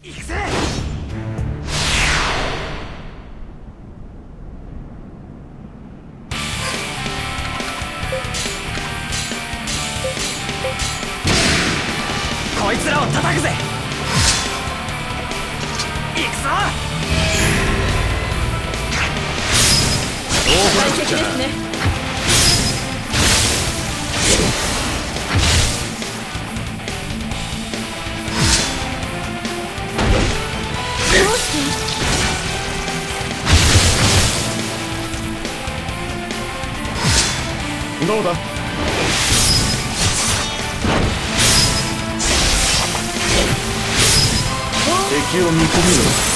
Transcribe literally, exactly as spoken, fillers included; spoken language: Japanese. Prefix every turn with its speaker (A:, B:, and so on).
A: 行くぜ。こいつらを叩くぜ。行くぞ。
B: 大敵ですね。どうして
C: どうだ。敵を見込みろ。